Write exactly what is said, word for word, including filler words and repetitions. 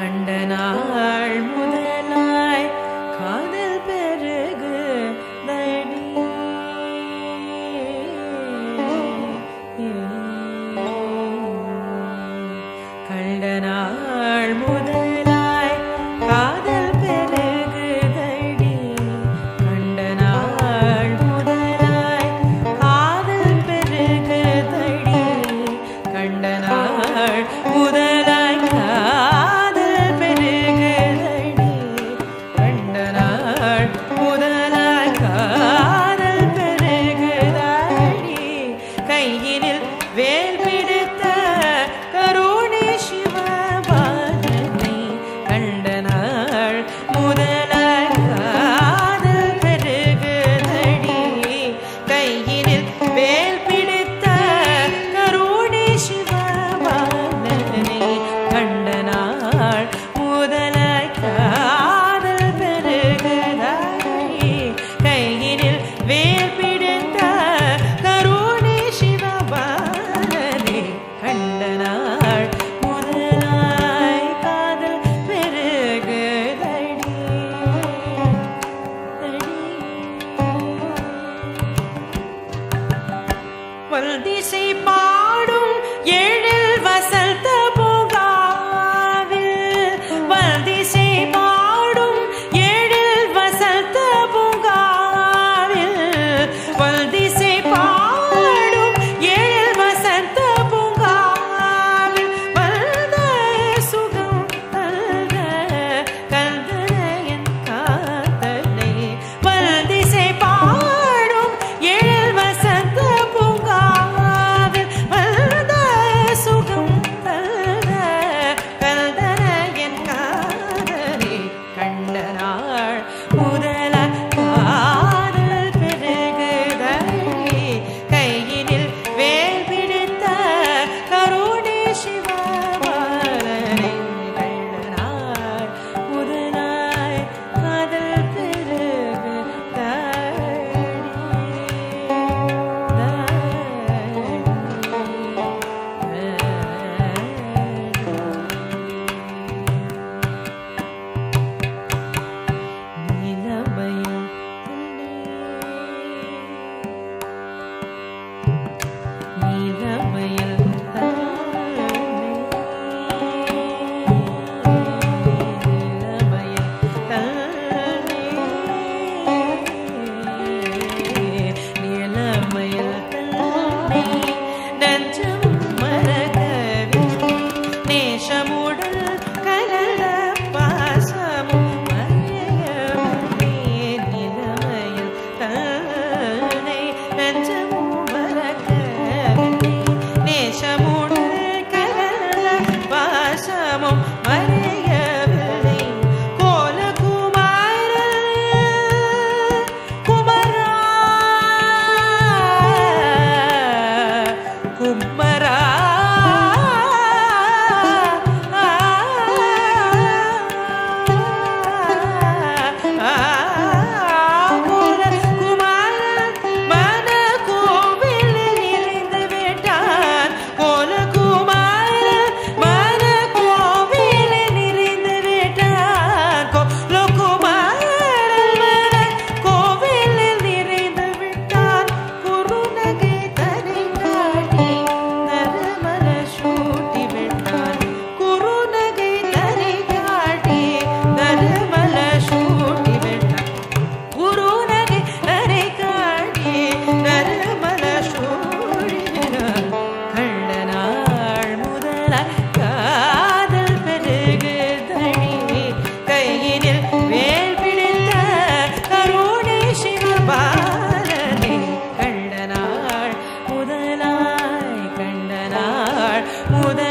கண்டனாள் முதலாய் காதல் பெருகு தடி கண்டனாள் முதலாய் காதல் பெருகு தடி கண்டனாள் முதலாய் காதல் பெருகு தடி கண்டனாள் முதலாய் காதல் பெருகுதடி கண்டனாள் முதலாய் காதல் பெருகுதடி கையினில் வேல் பிடித்த கருணை சிவபாலனை கண்டனாள் முதலாய் காதல் பெருகுதடி கையினில் வேல் பிடித்த கருணை சிவபாலனை கண்டனாள் முதலாய் காதல் பெருகுதடி கையினில் வேல் பிடித்த கருணை சிவபாலனை கண்டனாள் முதலாய் காதல் பெருகுதடி வல்திசை பாடும் எழில் வசந்த பூங்காவில் வல்திசை பாடும் எழில் வசந்த பூங்காவில் வல்திசை பாடும் எழில் வசந்த பூங்காவில் வந்த சுகம் தந்த கந்தனையன் காதலை வல்திசை பாடும் எழில் வசந்த பூங்காவில் வந்த சுகம் தந்த கந்தனையன் காதலை கண்டனாள் முதல காதல் பெருகுதடி கையினில் வேல் பிடித்த கருணை சிவபாலனை கண்டனாள் முதலாய் காதல் முதல்